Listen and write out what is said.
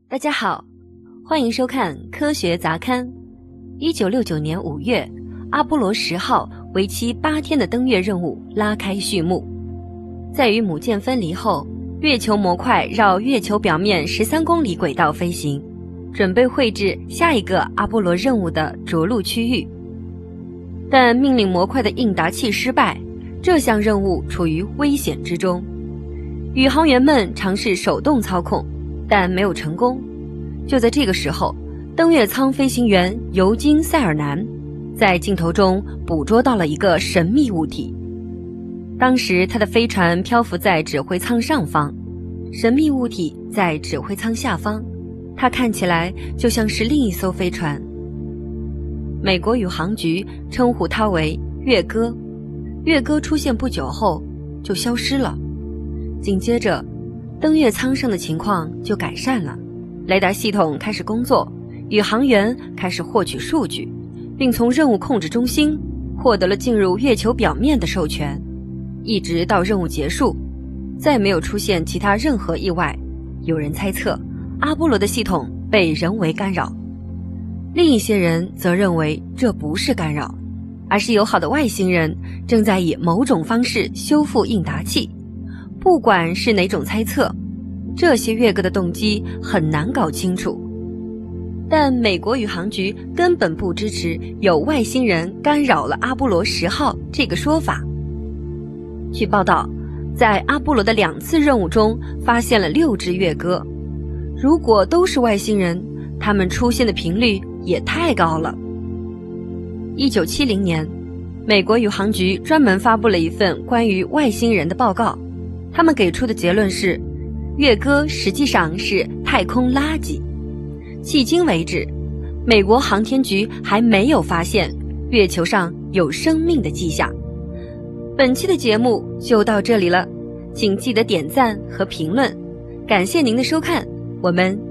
大家好，欢迎收看科学杂刊。1969年5月，阿波罗10号为期8天的登月任务拉开序幕。在与母舰分离后，月球模块绕月球表面13公里轨道飞行，准备绘制下一个阿波罗任务的着陆区域。但命令模块的应答器失败，这项任务处于危险之中。宇航员们尝试手动操控，但没有成功。就在这个时候，登月舱飞行员尤金·塞尔南在镜头中捕捉到了一个神秘物体。当时他的飞船漂浮在指挥舱上方，神秘物体在指挥舱下方，它看起来就像是另一艘飞船。美国宇航局称呼它为月鸽。月鸽出现不久后就消失了。紧接着，登月舱上的情况就改善了，雷达系统开始工作，宇航员开始获取数据，并从任务控制中心获得了进入月球表面的授权。一直到任务结束，再没有出现其他任何意外。有人猜测，阿波罗的系统被人为干扰。另一些人则认为这不是干扰，而是友好的外星人正在以某种方式修复应答器。不管是哪种猜测，这些月鸽的动机很难搞清楚。但美国宇航局根本不支持有外星人干扰了阿波罗10号这个说法。据报道，在阿波罗的2次任务中发现了6只月鸽。如果都是外星人，他们出现的频率也太高了。1970年，美国宇航局专门发布了一份关于外星人的报告，他们给出的结论是，月鸽实际上是太空垃圾。迄今为止，美国航天局还没有发现月球上有生命的迹象。本期的节目就到这里了，请记得点赞和评论，感谢您的收看，我们